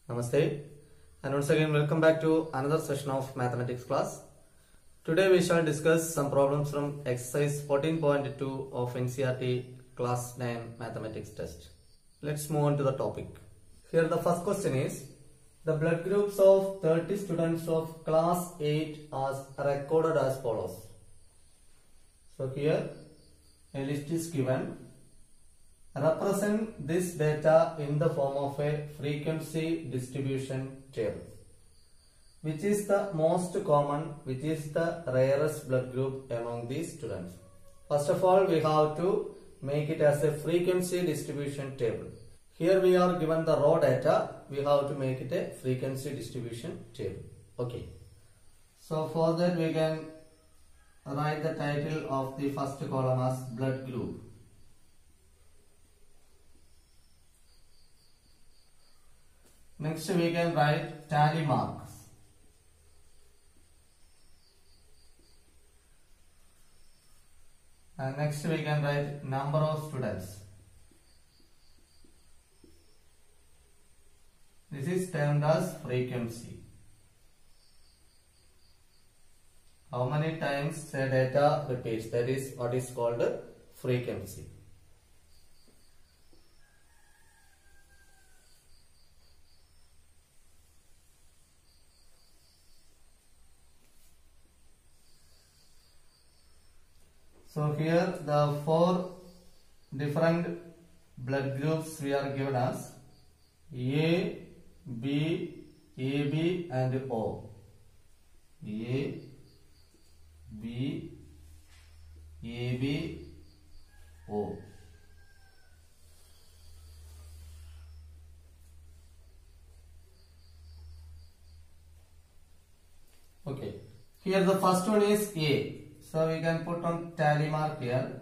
Namaste, and once again welcome back to another session of mathematics class. Today we shall discuss some problems from exercise 14.2 of NCERT class 9 mathematics test. Let's move on to the topic. Here the first question is, the blood groups of 30 students of class 8 are recorded as follows. So here a list is given. Represent this data in the form of a frequency distribution table. Which is the most common, which is the rarest blood group among these students? First of all, we have to make it as a frequency distribution table. Here we are given the raw data, we have to make it a frequency distribution table. Okay. So for that we can write the title of the first column as blood group. Next we can write tally marks. And next we can write number of students. This is termed as frequency. How many times the data repeats, that is what is called frequency. So here the four different blood groups we are given as A, B, AB and O. A, B, AB, O. Okay. Here the first one is A. So we can put on tally mark here.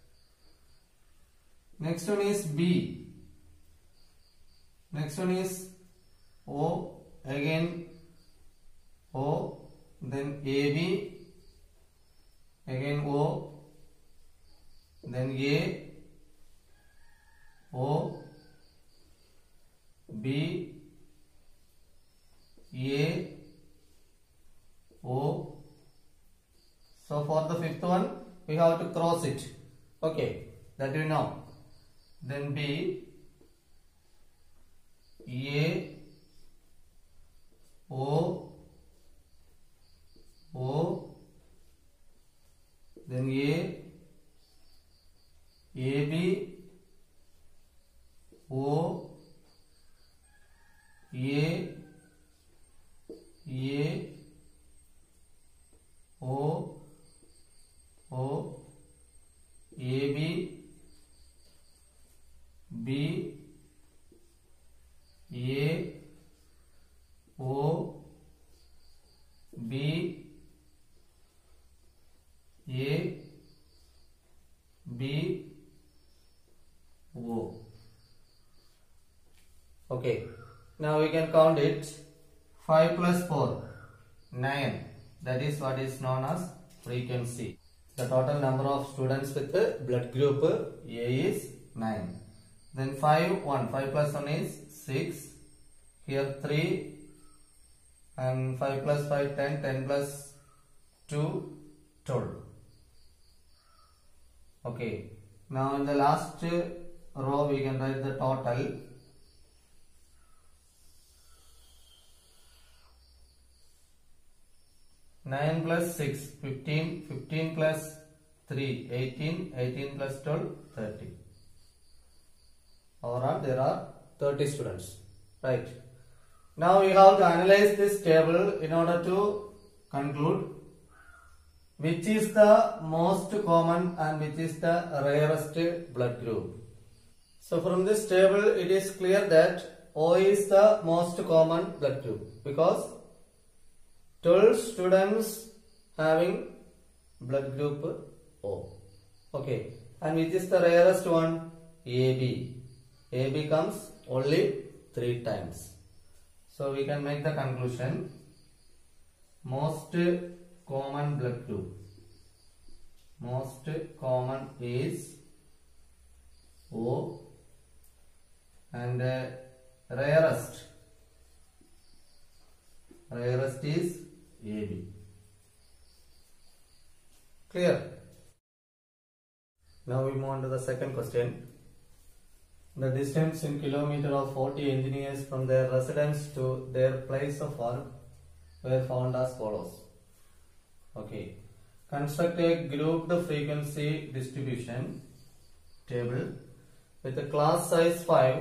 Next one is B. Next one is O. Again O. Then AB. Again O. Then A. O. B. A. O. So for the fifth one, we have to cross it. Okay, that we know. Then B, A, O, O, then A, AB, O, A, O, O, AB, B, A, O, B, A, B, O. Okay. Now we can count it. 5 plus 4, 9. That is what is known as frequency. The total number of students with the blood group A is 9. Then 5 plus 1 is 6. Here 3. And 5 plus 5, 10. 10 plus 2, 12. Okay. Now in the last row we can write the total. Nine plus 6, 15, 15 plus 3, 18, 18 plus 12, 30. Overall there are 30 students. Right. Now we have to analyze this table in order to conclude which is the most common and which is the rarest blood group. So from this table it is clear that O is the most common blood group because 12 students having blood group O. Okay. And which is the rarest one? AB. AB comes only 3 times. So we can make the conclusion. Most common blood group. Most common is O. And rarest Rarest is AB. Clear? Now we move on to the second question. The distance in kilometer of 40 engineers from their residence to their place of work were found as follows. Okay. Construct a grouped frequency distribution table with a class size 5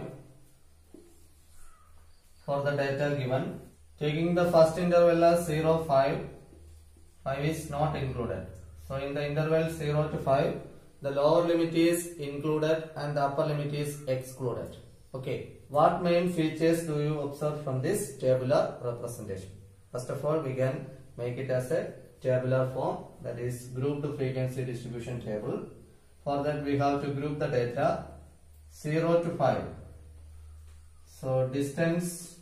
for the data given. Taking the first interval as 0, 5, 5 is not included. So in the interval 0 to 5, the lower limit is included and the upper limit is excluded. Okay. What main features do you observe from this tabular representation? First of all, we can make it as a tabular form, that is grouped frequency distribution table. For that we have to group the data 0 to 5. So distance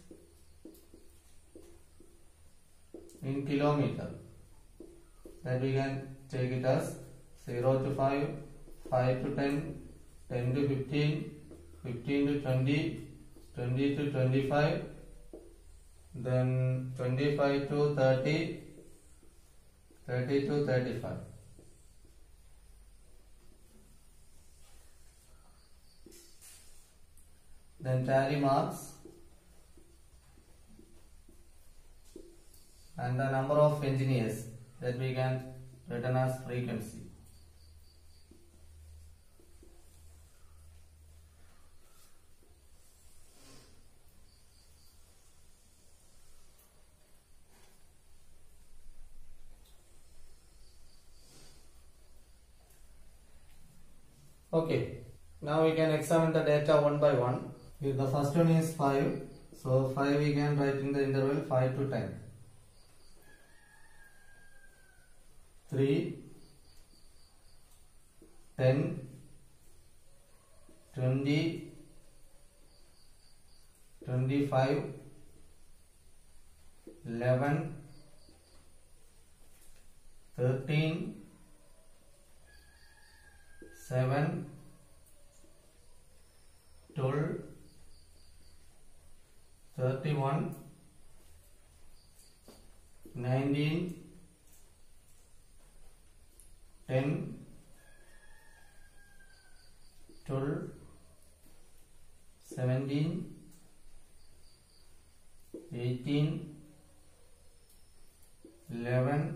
in kilometer, that we can take it as 0 to 5, 5 to 10, 10 to 15, 15 to 20, 20 to 25, then 25 to 30, 30 to 35. Then tally marks and the number of engineers, that we can written as frequency. Okay, now we can examine the data one by one. Here the first one is 5. So 5 we can write in the interval 5 to 10. 3, 10, 20, 25, 11, 13, 7, 12, 31, 19, 10, 12, 17, 18, 11,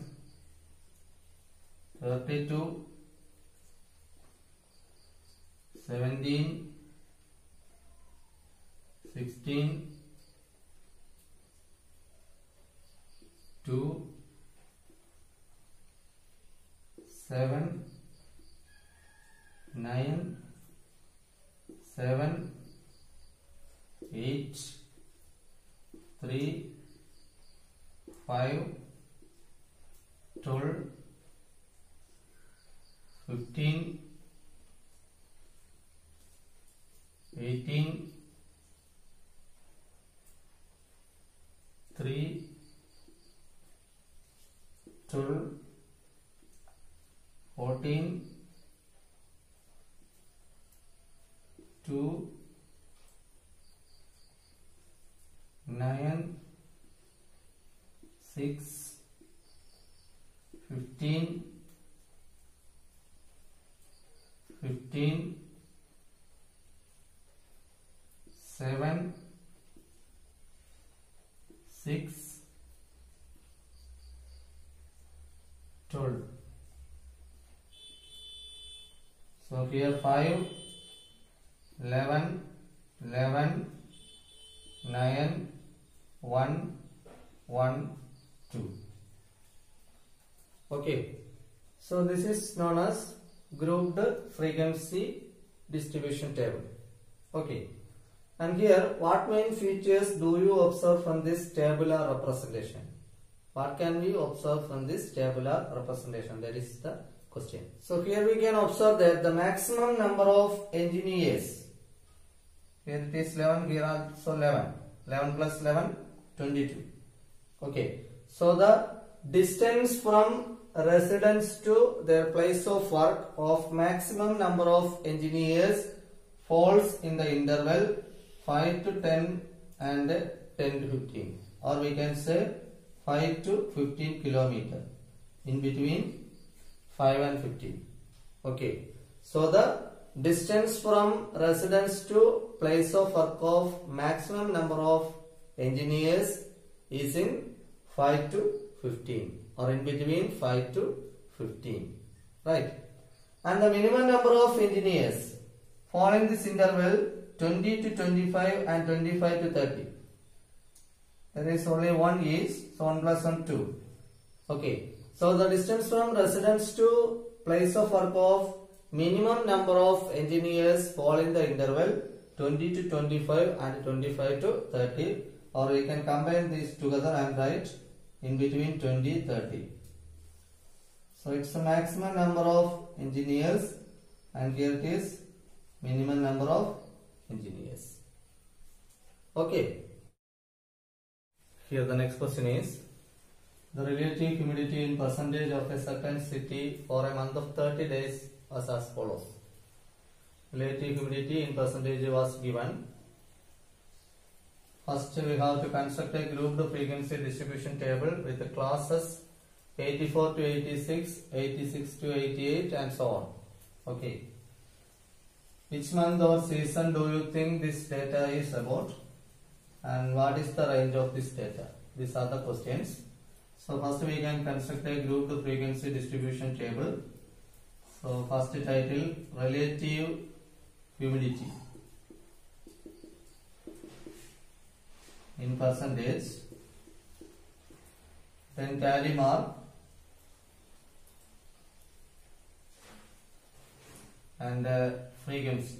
32, 17, 16, 2, 7, 9, 7, 8, 3, 5, 12, 15, 18, 3, 12, 14, 2, 9, 6, 15, 15, 7, 6, 12. So here 5, 11, 11, 9, 1, 1, 2. Okay. So this is known as grouped frequency distribution table. Okay. And here, what main features do you observe from this tabular representation? What can we observe from this tabular representation? That is the question. So here we can observe that the maximum number of engineers, here it is 11, here also 11. 11 plus 11, 22. Okay. So the distance from residence to their place of work of maximum number of engineers falls in the interval 5 to 10 and 10 to 15, or we can say 5 to 15 kilometer. In between 5 and 15. Okay. So the distance from residence to place of work of maximum number of engineers is in 5 to 15 or in between 5 to 15. Right. And the minimum number of engineers fall in this interval 20 to 25 and 25 to 30. There is only one is, so 1 plus 1 2. Okay. So the distance from residence to place of work of minimum number of engineers fall in the interval 20 to 25 and 25 to 30, or we can combine these together and write in between 20 30. So it's the maximum number of engineers and here it is minimum number of engineers. Okay. Here the next question is the relative humidity in percentage of a certain city for a month of 30 days was as follows. Relative humidity in percentage was given. First we have to construct a grouped frequency distribution table with the classes 84 to 86, 86 to 88 and so on. Okay. Which month or season do you think this data is about? And what is the range of this data? These are the questions. So first we can construct a grouped frequency distribution table. So first title, relative humidity in percentage, then tally mark and frequency.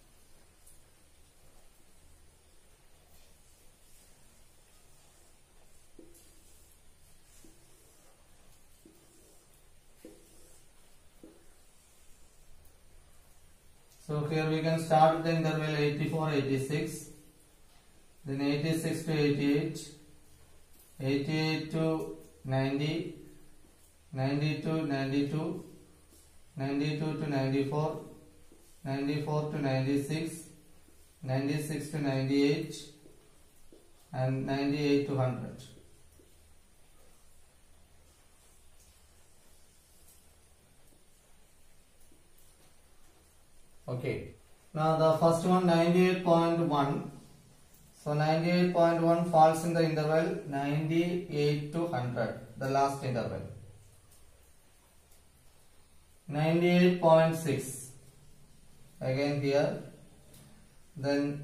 So here we can start with the interval 84-86, then 86 to 88, 88 to 90, 90 to 92, 92 to 94, 94 to 96, 96 to 98 and 98 to 100. Okay. Now the first one 98.1. So 98.1 falls in the interval 98 to 100, the last interval. 98.6 again here, then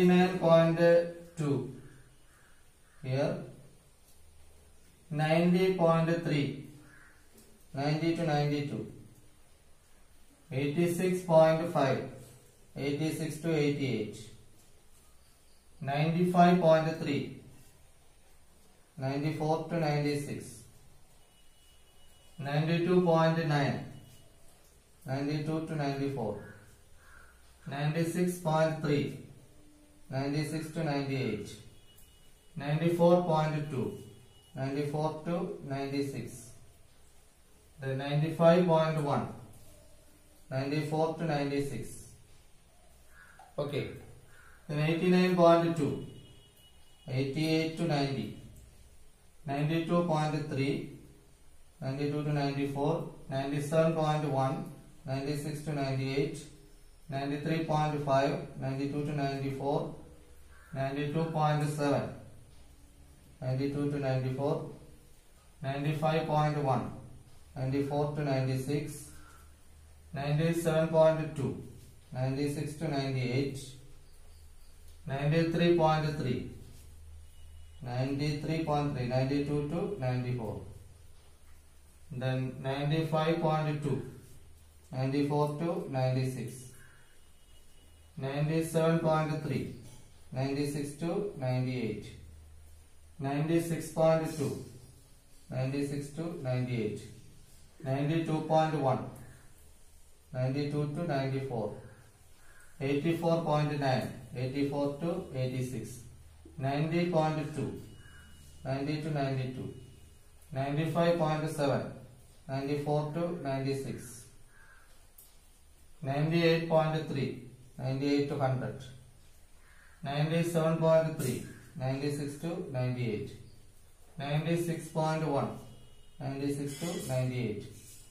99.2 here, 90.3, 90 to 92, 86.5, 86 to 88, 95.3, 94 to 96, 92.9, 92 to 94, 96.3, 96 to 98, 94.2, 94 to 96, then 95.1, 94 to 96. Okay. Then 89.2, 88 to 90, 92.3, 92 to 94, 97.1, 96 to 98, 93.5, 92 to 94, 92.7, 92 to 94, 95.1, 94 to 96, 97.2, 96 to 98, 93.3, 93.3, 92 to 94, then 95.2, 94 to 96, 97.3, 96 to 98, 96.2, 96 to 98, 92.1, 92 to 94, 84.9, 84 to 86, 90.2, 90 to 92, 95.7, 94 to 96, 98.3, 98 to 100, 97.3, 96 to 98, 96.1, 96 to 98,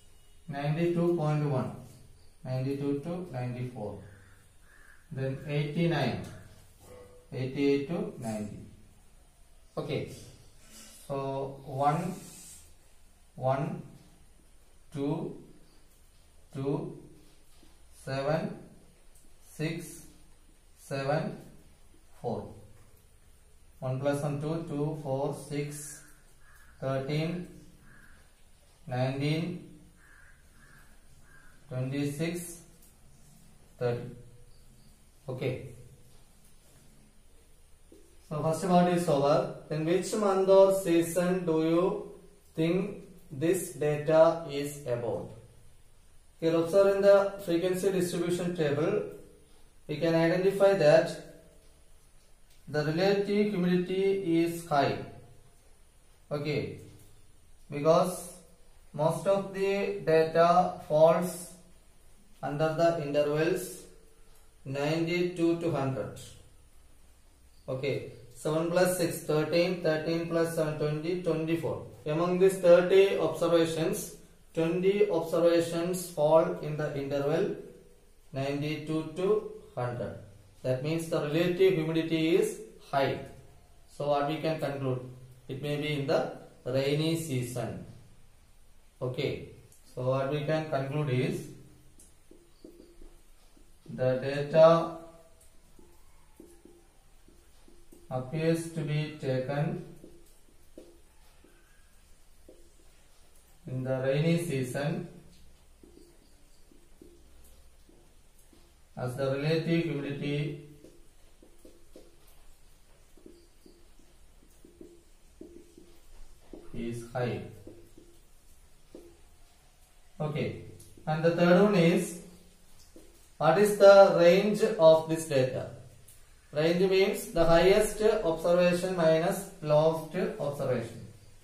92.1, 92 to 94, then 89, 88 to 90. Okay, so 1, 1, 2, 2, 7, 6, 7, 4. 1 plus 1, 2, 2, 4, 6, 13, 19, 26, 30. Okay. So first part is over. Then which month or season do you think this data is about? Here observe in the frequency distribution table, we can identify that the relative humidity is high. Okay, because most of the data falls under the intervals 92 to 100. Okay, 7 plus 6, 13, 13 plus 7, 20, 24. Among these 30 observations, 20 observations fall in the interval 92 to 100. That means the relative humidity is high. So what we can conclude? It may be in the rainy season. Okay. So what we can conclude is the data appears to be taken in the rainy season as the relative humidity is high. Okay, and the third one is, what is the range of this data? Range means the highest observation minus lowest observation.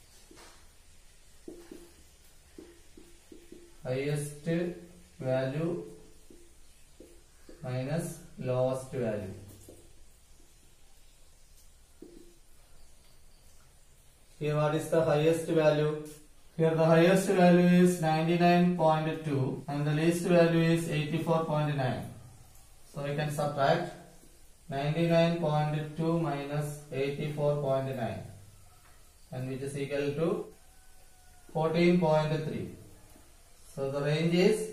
Highest value minus lowest value. Here what is the highest value? Here the highest value is 99.2 and the least value is 84.9. So we can subtract 99.2 minus 84.9, and which is equal to 14.3. So the range is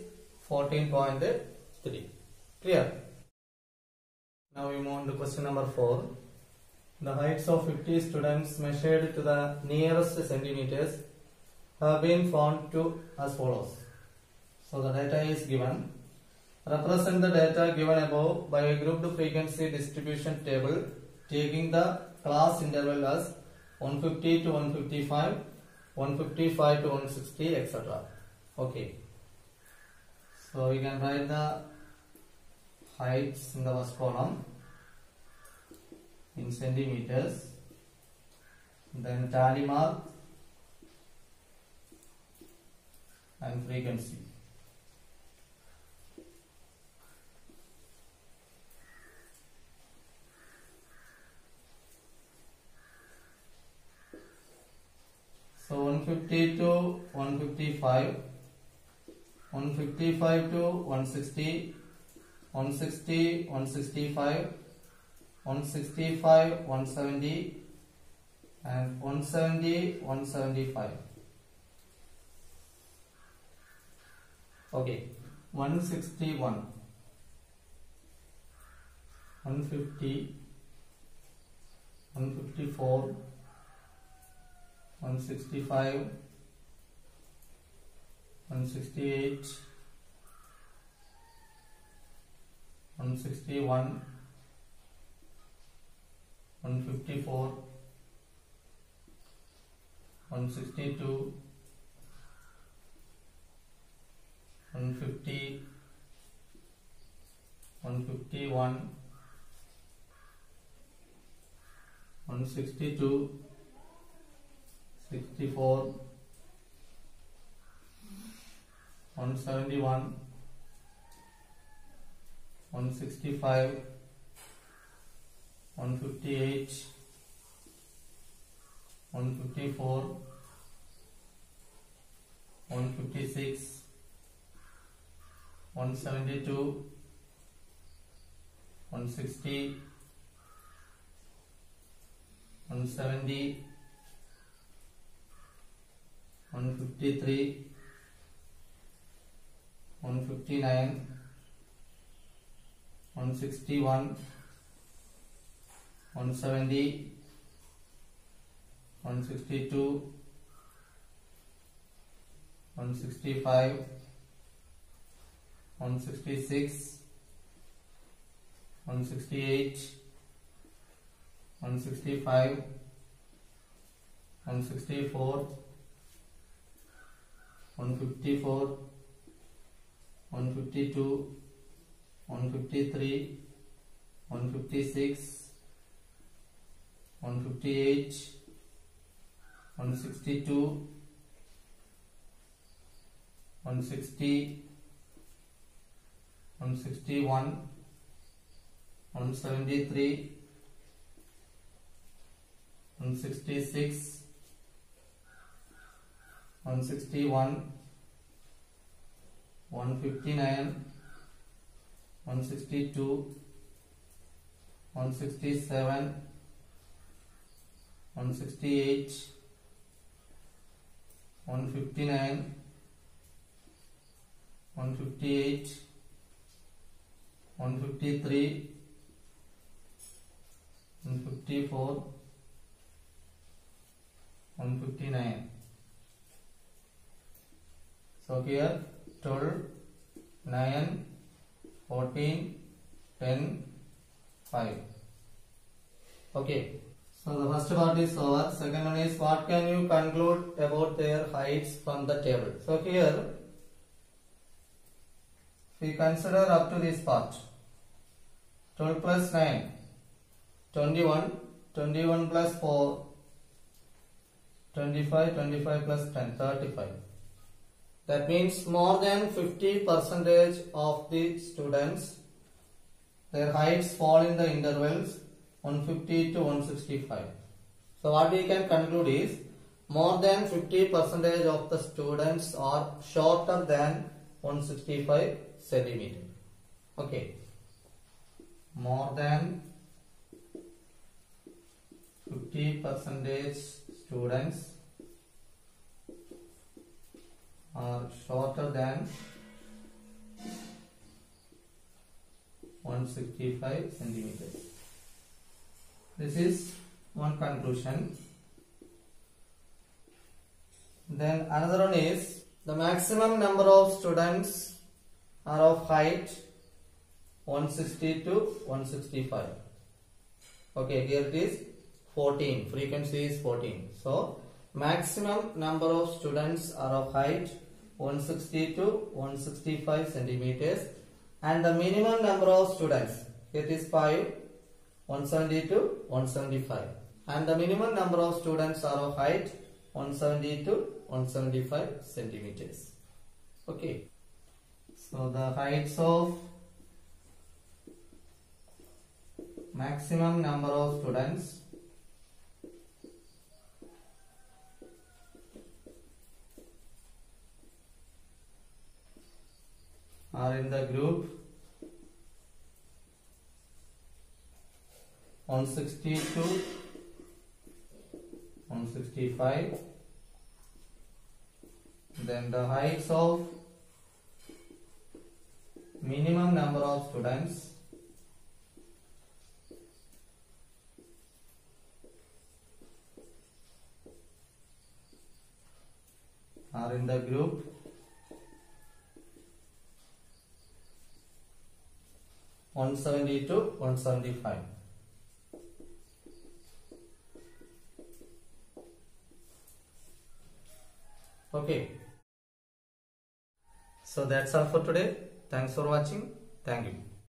14.3. Clear? Now we move on to question number 4. The heights of 50 students measured to the nearest centimeters have been found to as follows. So the data is given. Represent the data given above by a grouped frequency distribution table taking the class interval as 150 to 155, 155 to 160, etc. Okay. So we can write the heights in the first column in centimeters, then tally mark and frequency. So 150 to 155, 155 to 160, 160, 165, 165, 170 and 170, 175. Okay, 161, 150, 154, 165, 168, 161, 154, 162, 150, 151, 162, 64, 171, 165, 158, 154, 156, 172, 160, 170, 153, 159, 161, 170, 162, 165, 166, 168, 165, 164, 154, 152, 153, 156, 158, 162, 160, 161, 173, 166, 161, 159, 162, 167, 168, 159, 158, 153, 154, 159. So here 12, 9, 14, 10, 5. Okay. So the first part is over. Second one is what can you conclude about their heights from the table. So here we consider up to this part. 12 plus 9, 21, 21 plus 4, 25, 25 plus 10, 35. That means more than 50% of the students, their heights fall in the intervals 150 to 165. So what we can conclude is more than 50% of the students are shorter than 165 centimeter. Okay. More than 50% students are shorter than 165 centimeters. This is one conclusion. Then another one is the maximum number of students are of height 160 to 165. Okay, here it is 14. Frequency is 14. So maximum number of students are of height 160 to 165 centimeters, and the minimum number of students, it is 5, 170 to 175, and the minimum number of students are of height 170 to 175 centimeters. Okay. So the heights of maximum number of students are in the group 160 to 165. Then the heights of minimum number of students are in the group 170 to 175. Okay. So that's all for today. Thanks for watching. Thank you.